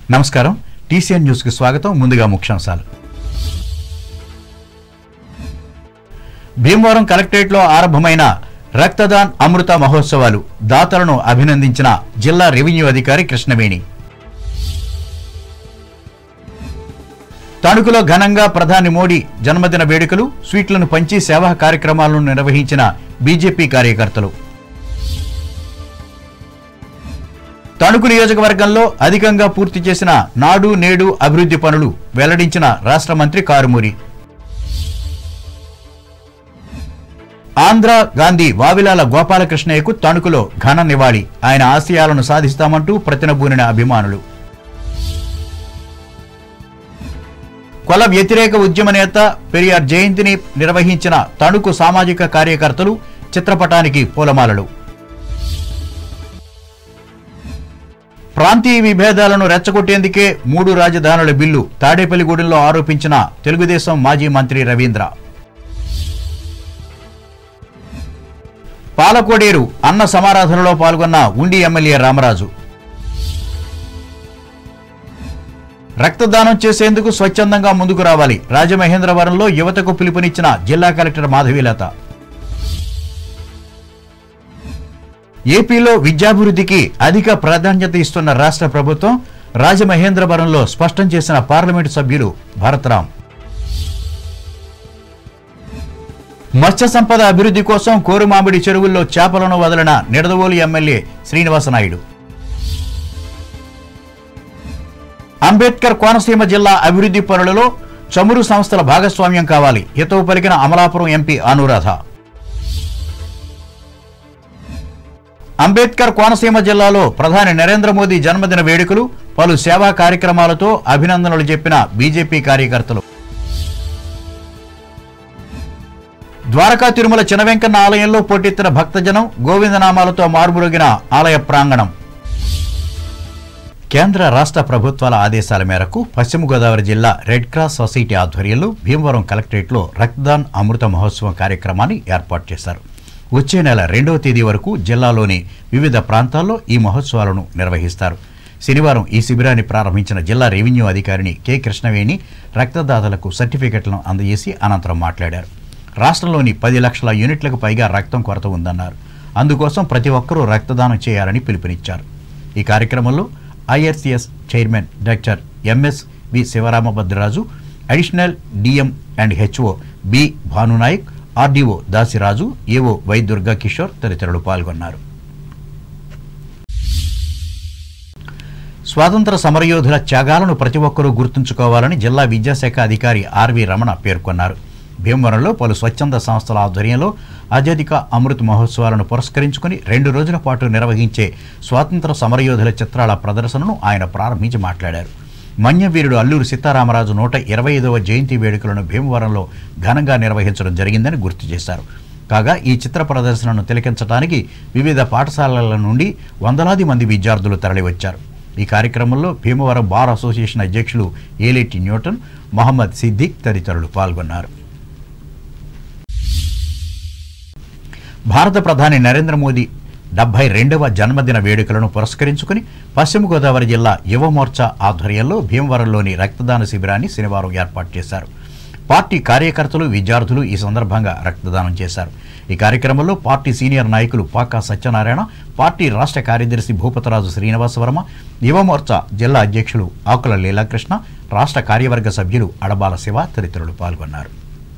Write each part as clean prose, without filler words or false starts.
నమస్కారం TCN news కి స్వాగతం. ముందుగా ముఖ్యాంశాలు. భీమవరం కలెక్టరేట్ లో ఆరంభమైన రక్తదాన్ అమృత మహోత్సవాలు దాతలను అభినందించిన జిల్లా రెవెన్యూ అధికారి కృష్ణవేణి. తణుకులో ఘనంగా ప్రధాని మోడీ జన్మదిన వేడుకలు, స్వీట్లను పంచి సేవా కార్యక్రమాలను నిర్వహించిన బీజేపీ కార్యకర్తలు. తణుకు నియోజకవర్గంలో అధికంగా పూర్తి చేసిన నాడు నేడు అభివృద్ధి పనులు వెల్లడించిన రాష్ట్ర మంత్రి కారుమూరి. ఆంధ్ర గాంధీ వావిలాల గోపాలకృష్ణయ్యకు తణుకులో ఘన నివాళి. ఆయన ఆశయాలను సాధిస్తామంటూ ప్రతినబూనిన అభిమానులు. కుల వ్యతిరేక ఉద్యమ నేత పెరియార్ జయంతిని నిర్వహించిన తణుకు సామాజిక కార్యకర్తలు చిత్రపటానికి పూలమాలలు. ప్రాంతీయ విభేదాలను రెచ్చగొట్టేందుకే 3 రాజధానుల బిల్లు తాడేపల్లిగూడెంలో ఆరోపించిన తెలుగుదేశం మాజీ మంత్రి రవీంద్ర. పాలకోడేరు అన్న సమారాధనలో పాల్గొన్న ఉండి ఎమ్మెల్యే రామరాజు. రక్తదానం చేసేందుకు స్వచ్ఛందంగా ముందుకు రావాలి. రాజమహేంద్రవరంలో యువతకు పిలుపునిచ్చిన జిల్లా కలెక్టర్ మాధవీలత. ఏపీలో విద్యాభివృద్ధికి అధిక ప్రాధాన్యత ఇస్తున్న రాష్ట్ర ప్రభుత్వం రాజమహేంద్రవరంలో స్పష్టం చేసిన పార్లమెంటు సభ్యులు భరత్రాం. మత్స్య సంపద అభివృద్ధి కోసం కోరుమామిడి చెరువుల్లో చేపలను వదలిన నిడదవోలు ఎమ్మెల్యే శ్రీనివాసనాయుడు. అంబేద్కర్ కోనసీమ జిల్లా అభివృద్ధి పనులలో చమురు సంస్థల భాగస్వామ్యం కావాలి. హితవు పలికిన అమలాపురం ఎంపీ అనురాధ. అంబేద్కర్ కోనసీమ జిల్లాలో ప్రధాని నరేంద్ర మోదీ జన్మదిన వేడుకలు, పలు సేవా కార్యక్రమాలతో అభినందనలు చెప్పిన బీజేపీ కార్యకర్తలు. ద్వారకా తిరుమల చినవెంకన్న ఆలయంలో పోటెత్తిన భక్తజనం, గోవిందనామాలతో మార్మురోగిన ఆలయ ప్రాంగణం. కేంద్ర రాష్ట్ర ప్రభుత్వాల ఆదేశాల మేరకు పశ్చిమ గోదావరి జిల్లా రెడ్ క్రాస్ సొసైటీ ఆధ్వర్యంలో భీమవరం కలెక్టరేట్లో రక్తదాన్ అమృత మహోత్సవం కార్యక్రమాన్ని ఏర్పాటు చేశారు. వచ్చే నెల 2వ తేదీ వరకు జిల్లాలోని వివిధ ప్రాంతాల్లో ఈ మహోత్సవాలను నిర్వహిస్తారు. శనివారం ఈ శిబిరాన్ని ప్రారంభించిన జిల్లా రెవెన్యూ అధికారిని కె కృష్ణవేణి రక్తదాతలకు సర్టిఫికెట్లను అందజేసి అనంతరం మాట్లాడారు. రాష్ట్రంలోని 10 లక్షల యూనిట్లకు పైగా రక్తం కొరత ఉందన్నారు. అందుకోసం ప్రతి ఒక్కరూ రక్తదానం చేయాలని పిలుపునిచ్చారు. ఈ కార్యక్రమంలో IRCS chairman doctor MS V Sivaramabhadraraju, additional DM and HO B Bhanunayak, RDO Dasiraju, AO Y Durga Kishore తదితరులు పాల్గొన్నారు. స్వాతంత్ర సమరయోధుల త్యాగాలను ప్రతి ఒక్కరూ గుర్తుంచుకోవాలని జిల్లా విద్యాశాఖ అధికారి ఆర్వి రమణ పేర్కొన్నారు. భీమవరంలో పలు స్వచ్ఛంద సంస్థల ఆధ్వర్యంలో అత్యధిక అమృత్ మహోత్సవాలను పురస్కరించుకుని 2 రోజుల పాటు నిర్వహించే స్వాతంత్ర సమరయోధుల చిత్రాల ప్రదర్శనను ఆయన ప్రారంభించి మాట్లాడారు. మన్యవీరుడు అల్లూరి సీతారామరాజు 125వ జయంతి వేడుకలను భీమవరంలో ఘనంగా నిర్వహించడం జరిగిందని గుర్తు చేశారు. కాగా ఈ చిత్ర ప్రదర్శనను తిలకించడానికి వివిధ పాఠశాలల నుండి వందలాది మంది విద్యార్థులు తరలివచ్చారు. ఈ కార్యక్రమంలో భీమవరం బార్ అసోసియేషన్ అధ్యక్షులు ఏలేటి న్యూటన్, మహమ్మద్ సిద్దిక్ తదితరులు పాల్గొన్నారు. భారత ప్రధాని నరేంద్ర మోదీ 72వ జన్మదిన వేడుకలను పురస్కరించుకుని పశ్చిమ గోదావరి జిల్లా యువ మోర్చా ఆధ్వర్యంలో భీమవరంలోని రక్తదాన శిబిరాన్ని శనివారం ఏర్పాటు చేశారు. పార్టీ కార్యకర్తలు, విద్యార్థులు ఈ సందర్భంగా రక్తదానం చేశారు. ఈ కార్యక్రమంలో పార్టీ సీనియర్ నాయకులు పాకా సత్యనారాయణ, పార్టీ రాష్ట్ర కార్యదర్శి భూపతరాజు శ్రీనివాసవర్మ, యువ మోర్చా జిల్లా అధ్యక్షులు ఆకుల లీలాకృష్ణ, రాష్ట్ర కార్యవర్గ సభ్యులు అడబాల శివ తదితరులు పాల్గొన్నారు.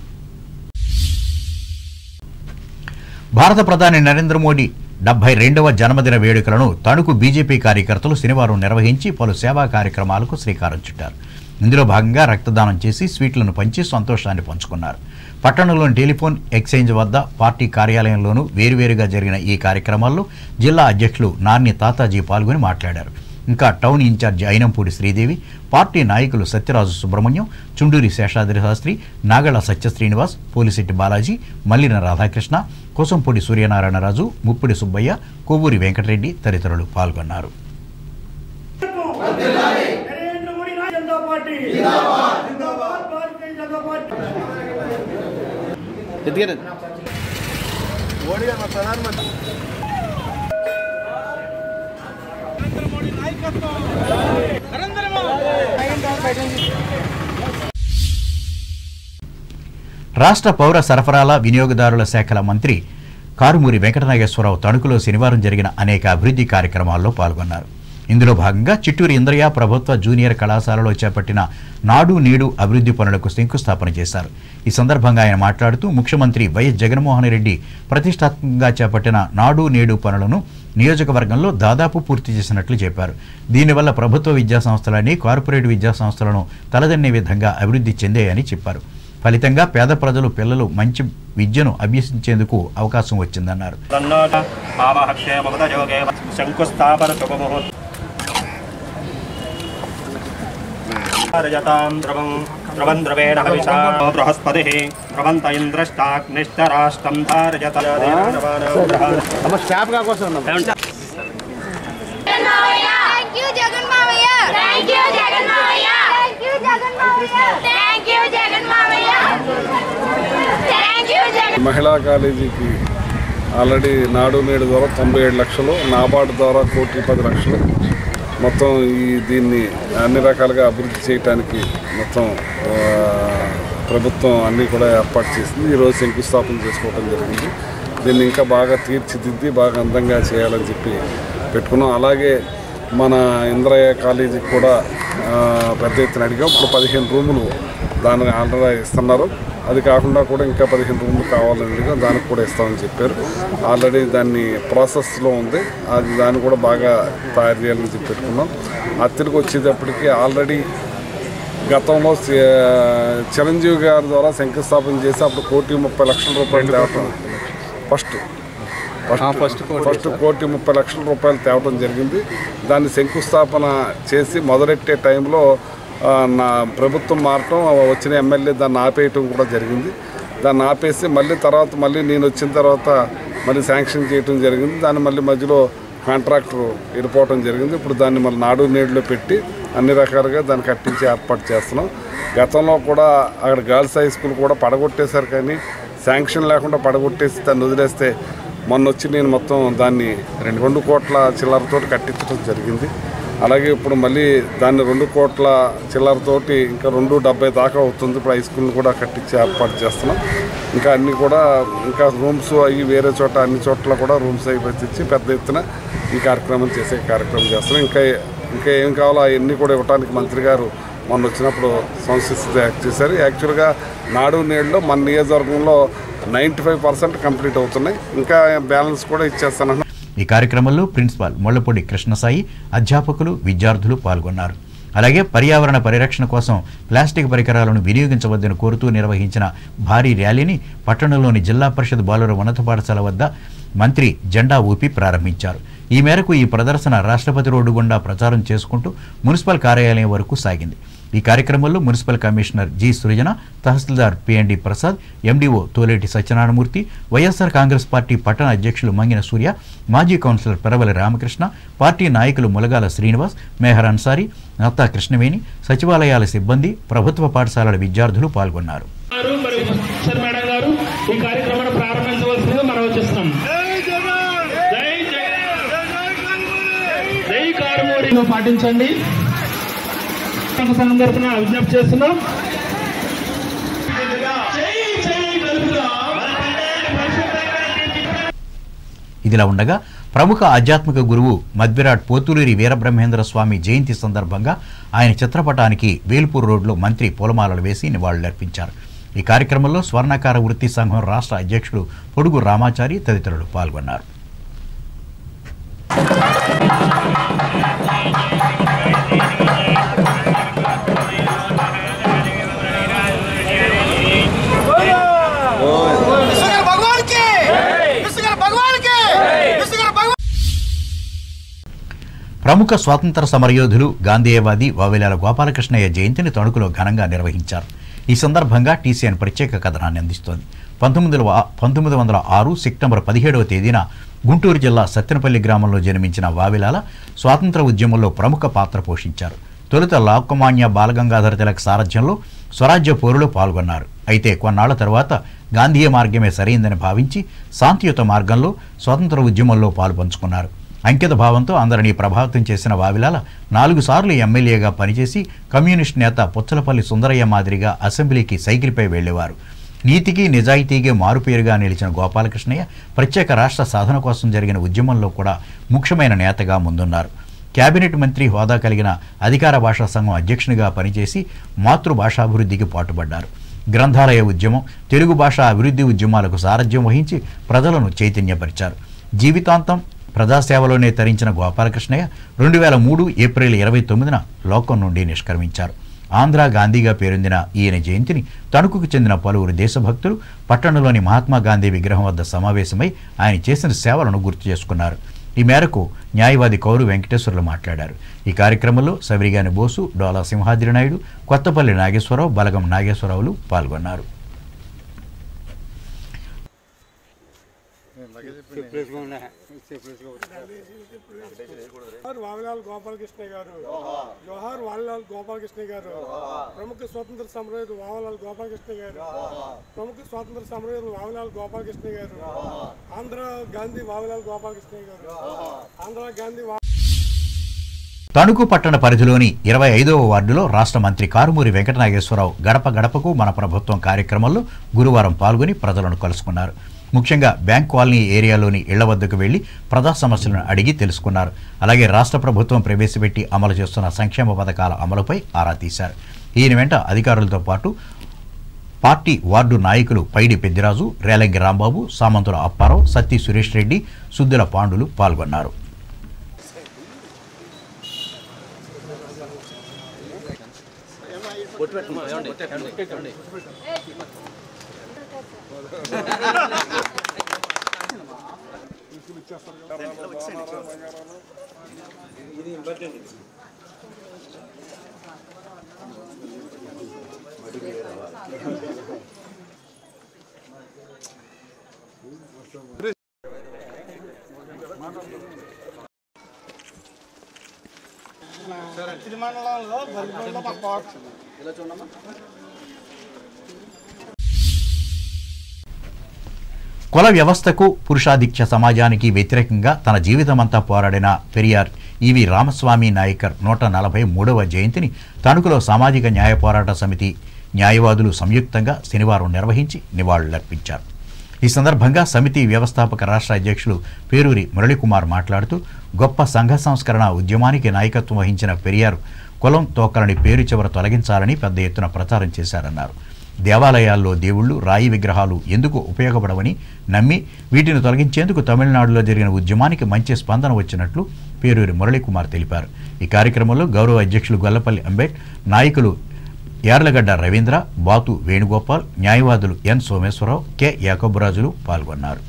భారత ప్రధాని నరేంద్ర మోడీ 72వ జన్మదిన వేడుకలను తణుకు బీజేపీ కార్యకర్తలు శనివారం నిర్వహించి పలు సేవా కార్యక్రమాలకు శ్రీకారం చుట్టారు. ఇందులో భాగంగా రక్తదానం చేసి స్వీట్లను పంచి సంతోషాన్ని పంచుకున్నారు. పట్టణంలోని టెలిఫోన్ ఎక్స్చేంజ్ వద్ద, పార్టీ కార్యాలయంలోనూ వేరువేరుగా జరిగిన ఈ కార్యక్రమాల్లో జిల్లా అధ్యక్షులు నార్ని తాతాజీ పాల్గొని మాట్లాడారు. ఇంకా town incharge Ayinampudi Sridevi, party నాయకులు సత్యరాజు సుబ్రహ్మణ్యం, చుండూరి శేషాద్రి శాస్త్రి, నాగళ సత్య శ్రీనివాస్, పోలిశెట్టి బాలాజీ, మల్లిన రాధాకృష్ణ, కోసంపూడి సూర్యనారాయణరాజు, ముప్పిడి సుబ్బయ్య, కొవ్వూరి వెంకటరెడ్డి తదితరులు పాల్గొన్నారు. నరేంద్ర మోడీ రాష్ట్ర పౌర సరఫరాల వినియోగదారుల శాఖల మంత్రి కారుమూరి వెంకటనాగేశ్వరరావు తణుకులో శనివారం జరిగిన అనేక అభివృద్ధి కార్యక్రమాల్లో పాల్గొన్నారు. ఇందులో భాగంగా చిట్టూరు ఇంద్రయ్య ప్రభుత్వ జూనియర్ కళాశాలలో చేపట్టిన నాడు నేడు అభివృద్ధి పనులకు శంకుస్థాపన చేశారు. ఈ సందర్భంగా ఆయన మాట్లాడుతూ ముఖ్యమంత్రి వైఎస్ జగన్మోహన్ రెడ్డి ప్రతిష్టాత్మకంగా చేపట్టిన నాడు నేడు పనులను నియోజకవర్గంలో దాదాపు పూర్తి చేసినట్లు చెప్పారు. దీనివల్ల ప్రభుత్వ విద్యాసంస్థలన్నీ కార్పొరేట్ విద్యాసంస్థలను తలదన్నే విధంగా అభివృద్ధి చెందాయని చెప్పారు. ఫలితంగా పేద ప్రజలు పిల్లలు మంచి విద్యను అభ్యసించేందుకు అవకాశం వచ్చిందన్నారు. మహిళా కాలేజీకి ఆల్రెడీ నాడు నేడు ద్వారా 97 లక్షలు, నాబార్డు ద్వారా 1,10,00,000 మొత్తం దీన్ని అన్ని రకాలుగా అభివృద్ధి చేయడానికి మొత్తం ప్రభుత్వం అన్నీ కూడా ఏర్పాటు చేసింది. ఈరోజు శంకుస్థాపన చేసుకోవడం జరిగింది. దీన్ని ఇంకా బాగా తీర్చిదిద్ది బాగా అందంగా చేయాలని చెప్పి పెట్టుకున్నాం. అలాగే మన ఇంద్రయ్య కాలేజీకి కూడా పెద్ద ఎత్తున అడిగాం. ఇప్పుడు 15 రూములు దానికి ఆల్రెడీ ఇస్తున్నారు. అది కాకుండా కూడా ఇంకా 15 రూములు కావాలని దానికి కూడా ఇస్తామని చెప్పారు. ఆల్రెడీ దాన్ని ప్రాసెస్లో ఉంది. దాన్ని కూడా బాగా తయారు చేయాలని చెప్పి పెట్టుకున్నాం. తిరిగి వచ్చేటప్పటికి ఆల్రెడీ గతంలో చిరంజీవి గారి ద్వారా శంకుస్థాపన చేసి అప్పుడు 1,30,00,000 రూపాయలు తేవటం ఫస్ట్ 1,30,00,000 రూపాయలు తేవటం జరిగింది. దాన్ని శంకుస్థాపన చేసి మొదలెట్టే టైంలో నా ప్రభుత్వం మారటం, వచ్చిన ఎమ్మెల్యే దాన్ని ఆపేయటం కూడా జరిగింది. దాన్ని ఆపేసి మళ్ళీ నేను వచ్చిన తర్వాత మళ్ళీ శాంక్షన్ చేయటం జరిగింది. దాన్ని మళ్ళీ మధ్యలో కాంట్రాక్టర్ వెళ్ళిపోవటం జరిగింది. ఇప్పుడు దాన్ని మళ్ళీ నాడు నేడులో పెట్టి అన్ని రకాలుగా దాన్ని కట్టించి ఏర్పాటు చేస్తున్నాం. గతంలో కూడా అక్కడ గర్ల్స్ హై స్కూల్ కూడా పడగొట్టేశారు, కానీ శాంక్షన్ లేకుండా పడగొట్టేసి దాన్ని వదిలేస్తే మొన్న వచ్చి నేను మొత్తం దాన్ని 2 కోట్ల చిల్లరతో కట్టించడం జరిగింది. అలాగే ఇప్పుడు మళ్ళీ దాన్ని 2 కోట్ల చిల్లరతోటి ఇంకా 270 దాకా అవుతుంది. ఇప్పుడు హై స్కూల్ని కూడా కట్టించి ఏర్పాటు చేస్తున్నాం. ఇంకా అన్నీ కూడా ఇంకా రూమ్స్ అవి వేరే చోట అన్ని చోట్ల కూడా రూమ్స్ అవి పెట్టించి పెద్ద ఎత్తున ఈ కార్యక్రమం కార్యక్రమం చేస్తున్నాం. ఇంకా ఏం కావాలో అవన్నీ కూడా ఇవ్వడానికి మంత్రి గారు మొన్న వచ్చినప్పుడు సంసిద్ధత యాక్ట్ చేశారు. యాక్చువల్గా నాడు నేడులో మన నియోజకవర్గంలో 95% కంప్లీట్ అవుతున్నాయి. ఇంకా బ్యాలెన్స్ కూడా ఇచ్చేస్తాను. ఈ కార్యక్రమంలో ప్రిన్సిపాల్ ముళ్లపూడి కృష్ణసాయి, అధ్యాపకులు, విద్యార్థులు పాల్గొన్నారు. అలాగే పర్యావరణ పరిరక్షణ కోసం ప్లాస్టిక్ పరికరాలను వినియోగించవద్దని కోరుతూ నిర్వహించిన భారీ ర్యాలీని పట్టణంలోని జిల్లా పరిషత్ బాలుర ఉన్నత పాఠశాల వద్ద మంత్రి జెండా ఊపి ప్రారంభించారు. ఈ మేరకు ఈ ప్రదర్శన రాష్ట్రపతి రోడ్డు గుండా ప్రచారం చేసుకుంటూ మున్సిపల్ కార్యాలయం వరకు సాగింది. ఈ కార్యక్రమంలో municipal commissioner G Srujana, tahsildar PND Prasad, MDO Toleti Satyanarayanamurthy, YSR Congress party పట్టణ అధ్యక్షులు మంగిన సూర్య, మాజీ కౌన్సిలర్ పెరవలి రామకృష్ణ, పార్టీ నాయకులు ములగాల శ్రీనివాస్, మేహర్ అన్సారీ, నత్తా కృష్ణవేణి, సచివాలయాల సిబ్బంది, ప్రభుత్వ పాఠశాలల విద్యార్థులు పాల్గొన్నారు. పాటించండి. సంఘం తరఫున విజ్ఞప్తి చేస్తున్నాం. ఇదిలా ఉండగా ప్రముఖ ఆధ్యాత్మిక గురువు మధ్విరాట్ పోతులూరి వీరబ్రహ్మేంద్ర స్వామి జయంతి సందర్భంగా ఆయన చిత్రపటానికి వేల్పూర్ రోడ్లో మంత్రి పూలమాలలు వేసి నివాళులర్పించారు. ఈ కార్యక్రమంలో స్వర్ణకార వృత్తి సంఘం రాష్ట్ర అధ్యక్షుడు పొడుగు రామాచారి తదితరులు పాల్గొన్నారు. ప్రముఖ స్వాతంత్ర సమరయోధులు గాంధేయవాది వావిలాల గోపాలకృష్ణయ్య జయంతిని తణుకులో ఘనంగా నిర్వహించారు. ఈ సందర్భంగా టీసీఎన్ ప్రత్యేక కథనాన్ని అందిస్తోంది. 1906 సెప్టెంబర్ 17వ తేదీన గుంటూరు జిల్లా సత్తెనపల్లి గ్రామంలో జన్మించిన వావిలాల స్వాతంత్ర ఉద్యమంలో ప్రముఖ పాత్ర పోషించారు. తొలుత లోకమాన్య బాలగంగాధర తిలక్ సారథ్యంలో స్వరాజ్య పోరులో పాల్గొన్నారు. అయితే కొన్నాళ్ల తర్వాత గాంధీయ మార్గమే సరైందని భావించి శాంతియుత మార్గంలో స్వాతంత్ర ఉద్యమంలో పాలుపంచుకున్నారు. అంకిత భావంతో అందరినీ ప్రభావితం చేసిన వావిలాల 4 సార్లు ఎమ్మెల్యేగా పనిచేసి కమ్యూనిస్ట్ నేత పుచ్చలపల్లి సుందరయ్య మాదిరిగా అసెంబ్లీకి సైకిల్పై వెళ్లేవారు. నీతికి నిజాయితీకి మారుపేరుగా నిలిచిన గోపాలకృష్ణయ్య ప్రత్యేక రాష్ట్ర సాధన కోసం జరిగిన ఉద్యమంలో కూడా ముఖ్యమైన నేతగా ముందున్నారు. కేబినెట్ మంత్రి హోదా కలిగిన అధికార భాషా సంఘం అధ్యక్షునిగా పనిచేసి మాతృభాషాభివృద్ధికి పాటుపడ్డారు. గ్రంథాలయ ఉద్యమం, తెలుగు భాష అభివృద్ధి ఉద్యమాలకు సారథ్యం వహించి ప్రజలను చైతన్యపరిచారు. జీవితాంతం ప్రజాసేవలోనే తరించిన గోపాలకృష్ణయ్య 2003 ఏప్రిల్ 29న లోకం నుండి నిష్క్రమించారు. ఆంధ్ర గాంధీగా పేరొందిన ఈయన జయంతిని తణుకుకు చెందిన పలువురు దేశభక్తులు పట్టణంలోని మహాత్మా గాంధీ విగ్రహం వద్ద సమావేశమై ఆయన చేసిన సేవలను గుర్తు చేసుకున్నారు. ఈ మేరకు న్యాయవాది కౌరు వెంకటేశ్వర్లు మాట్లాడారు. ఈ కార్యక్రమంలో సవిరిగాని బోసు, డోలా సింహాద్రి నాయుడు, కొత్తపల్లి నాగేశ్వరరావు, బలగం నాగేశ్వరరావులు పాల్గొన్నారు. వావిలాల్ గోపాలకృష్ణ గారు, జోహార్ వావిలాల్ గోపాలకృష్ణ గారు, ప్రముఖ స్వాతంత్ర సమరయోధుడు వావిలాల్ గోపాలకృష్ణ గారు, ప్రముఖ స్వాతంత్ర సమరయోధుడు వావిలాల్ గోపాలకృష్ణ గారు, ఆంధ్ర గాంధీ వావిలాల్ గోపాలకృష్ణ గారు, ఆంధ్ర గాంధీ. తణుకు పట్టణ పరిధిలోని 25వ వార్డులో రాష్ట్ర మంత్రి కారుమూరి వెంకటనాగేశ్వరరావు గడప గడపకు మన ప్రభుత్వం కార్యక్రమంలో గురువారం పాల్గొని ప్రజలను కలుసుకున్నారు. ముఖ్యంగా బ్యాంక్ కాలనీ ఏరియాలోని ఇళ్ల వద్దకు వెళ్లి ప్రజా సమస్యలను అడిగి తెలుసుకున్నారు. అలాగే రాష్ట్ర ప్రభుత్వం ప్రవేశపెట్టి అమలు చేస్తున్న సంక్షేమ పథకాల అమలుపై ఆరా తీశారు. ఈయన వెంట అధికారులతో పాటు పార్టీ వార్డు నాయకులు పైడి పెద్దిరాజు, రేలంగి రాంబాబు, సామంతుల అప్పారావు, సత్తి సురేష్ రెడ్డి, సుద్దుల పాండులు పాల్గొన్నారు. కుల వ్యవస్థకు, పురుషాధిక్య సమాజానికి వ్యతిరేకంగా తన జీవితమంతా పోరాడిన పెరియార్ ఈవి రామస్వామి నాయకర్ 143వ జయంతిని తణుకులో సామాజిక న్యాయ పోరాట సమితి న్యాయవాదులు సంయుక్తంగా శనివారం నిర్వహించి నివాళులర్పించారు. ఈ సందర్భంగా సమితి వ్యవస్థాపక రాష్ట్ర అధ్యక్షులు పేరూరి మురళీకుమార్ మాట్లాడుతూ గొప్ప సంఘ సంస్కరణ ఉద్యమానికి నాయకత్వం వహించిన పెరియార్ కులం తోకలని పేరు చివర తొలగించాలని పెద్ద ఎత్తున ప్రచారం చేశారన్నారు. దేవాలయాల్లో దేవుళ్లు, రాయి విగ్రహాలు ఎందుకు ఉపయోగపడవని నమ్మి వీటిని తొలగించేందుకు తమిళనాడులో జరిగిన ఉద్యమానికి మంచి స్పందన వచ్చినట్లు పేరూరి మురళీకుమార్ తెలిపారు. ఈ కార్యక్రమంలో గౌరవ అధ్యక్షులు గొల్లపల్లి అంబేడ్, నాయకులు యార్లగడ్డ రవీంద్ర, బాతు వేణుగోపాల్, న్యాయవాదులు ఎన్ సోమేశ్వరరావు, కె యాకబురాజులు పాల్గొన్నారు.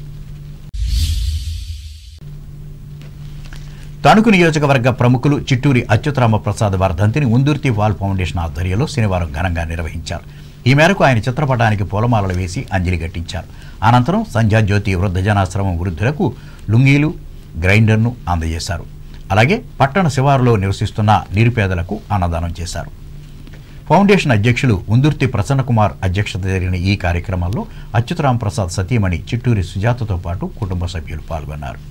తణుకు నియోజకవర్గ ప్రముఖులు చిట్టూరి అచ్యుతరామప్రసాద్ వర్ధంతిని ఉందుర్తి వాల్ ఫౌండేషన్ ఆధ్వర్యంలో శనివారం ఘనంగా నిర్వహించారు. ఈ మేరకు ఆయన చిత్రపటానికి పూలమాలలు వేసి అంజలి ఘటించారు. అనంతరం సంధ్యాజ్యోతి వృద్ధజనాశ్రమం వృద్ధులకు లుంగీలు, గ్రైండర్ను అందజేశారు. అలాగే పట్టణ శివారులో నివసిస్తున్న నిరుపేదలకు అన్నదానం చేశారు. ఫౌండేషన్ అధ్యక్షులు ఉందుర్తి ప్రసన్నకుమార్ అధ్యక్షత జరిగిన ఈ కార్యక్రమంలో అచ్యుతరామప్రసాద్ సతీమణి చిట్టూరి సుజాతతో పాటు కుటుంబ సభ్యులు పాల్గొన్నారు.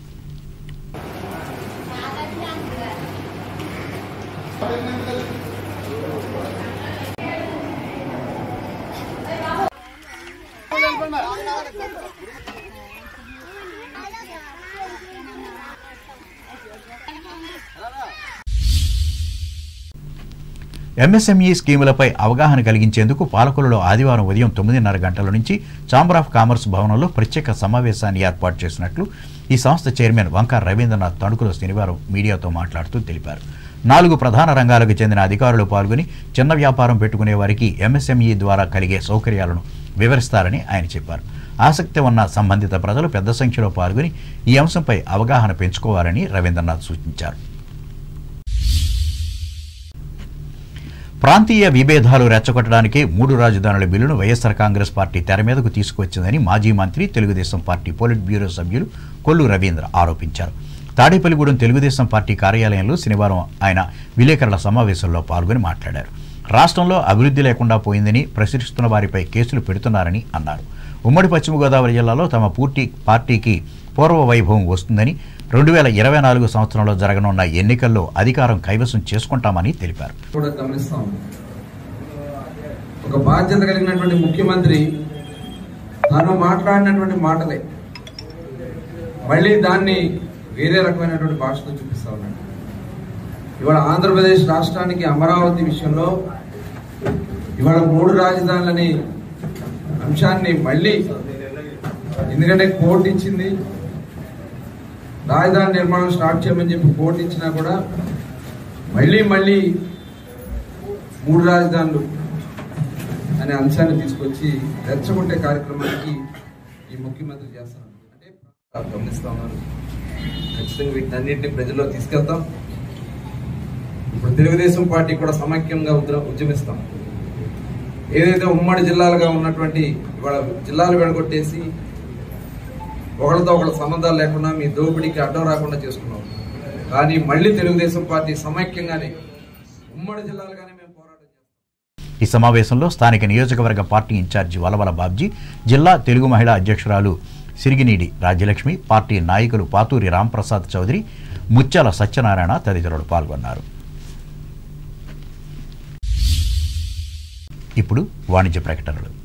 ఎంఎస్ఎంఈ స్కీములపై అవగాహన కలిగించేందుకు పాలకులలో ఆదివారం ఉదయం 9:30 గంటల నుంచి ఛాంబర్ ఆఫ్ కామర్స్ భవనంలో ప్రత్యేక సమావేశాన్ని ఏర్పాటు చేసినట్లు ఈ సంస్థ చైర్మన్ వంకార్ రవీంద్రనాథ్ తణుకులో శనివారం మీడియాతో మాట్లాడుతూ తెలిపారు. 4 ప్రధాన రంగాలకు చెందిన అధికారులు పాల్గొని చిన్న వ్యాపారం పెట్టుకునే వారికి ఎంఎస్ఎంఈ ద్వారా కలిగే సౌకర్యాలను వివరిస్తారని ఆయన చెప్పారు. ఆసక్తి ఉన్న సంబంధిత ప్రజలు పెద్ద సంఖ్యలో పాల్గొని ఈ అంశంపై అవగాహన పెంచుకోవాలని రవీంద్రనాథ్ సూచించారు. ప్రాంతీయ విభేదాలు రెచ్చగొట్టడానికి 3 రాజధానుల బిల్లును వైఎస్ఆర్ కాంగ్రెస్ పార్టీ తెర మీదకు తీసుకువచ్చిందని మాజీ మంత్రి, తెలుగుదేశం పార్టీ పోలిట్ బ్యూరో సభ్యులు కొల్లు రవీంద్ర ఆరోపించారు. తాడేపల్లిగూడెం తెలుగుదేశం పార్టీ కార్యాలయంలో శనివారం ఆయన విలేకరుల సమావేశంలో పాల్గొని మాట్లాడారు. రాష్ట్రంలో అభివృద్ధి లేకుండా పోయిందని ప్రశ్నిస్తున్న వారిపై కేసులు పెడుతున్నారని అన్నారు. ఉమ్మడి పశ్చిమ గోదావరి జిల్లాలో తమ పార్టీకి పూర్వ వైభవం వస్తుందని 2024 సంవత్సరంలో జరగనున్న ఎన్నికల్లో అధికారం కైవసం చేసుకుంటామని తెలిపారు. ఒక బాధ్యత కలిగినటువంటి ముఖ్యమంత్రి తాను మాట్లాడినటువంటి మాటలే మళ్ళీ దాన్ని వేరే రకమైనటువంటి భాషతో చూపిస్తా ఉన్నాడు. ఇవాళ ఆంధ్రప్రదేశ్ రాష్ట్రానికి అమరావతి విషయంలో ఇవాళ 3 రాజధానులని అంశాన్ని మళ్ళీ, ఎందుకంటే కోర్టు ఇచ్చింది రాజధాని నిర్మాణం స్టార్ట్ చేయమని చెప్పి కోర్టు ఇచ్చినా కూడా మళ్ళీ 3 రాజధానులు అనే అంశాన్ని తీసుకొచ్చి రెచ్చగొట్టే కార్యక్రమానికి ఈ ముఖ్యమంత్రి చేస్తున్నారు. అంటే గమనిస్తా ఉన్నారు. ఖచ్చితంగా వీటన్నింటినీ ప్రజల్లో తీసుకెళ్తాం. ఇప్పుడు తెలుగుదేశం పార్టీ కూడా సమైక్యంగా ఉద్యమిస్తాం. ఏదైతే ఉమ్మడి జిల్లాలుగా ఉన్నటువంటి ఇవాళ జిల్లాలు వెడగొట్టేసి ఒకరితో ఒకళ్ళ సంబంధాలు లేకుండా మీ దోపిడీకి అడ్డం రాకుండా చేసుకున్నాం. కానీ మళ్ళీ తెలుగుదేశం పార్టీ సమైక్యంగానే ఉమ్మడి జిల్లాలుగానే మేము పోరాటం చేస్తాం. ఈ సమావేశంలో స్థానిక నియోజకవర్గ పార్టీ ఇన్ఛార్జి వలవల బాబ్జీ, జిల్లా తెలుగు మహిళా అధ్యక్షురాలు సిరిగినీడి రాజ్యలక్ష్మి, పార్టీ నాయకులు పాతూరి రాంప్రసాద్ చౌదరి, ముత్యాల సత్యనారాయణ తదితరులు పాల్గొన్నారు. ఇప్పుడు వాణిజ్య ప్రకటనలు.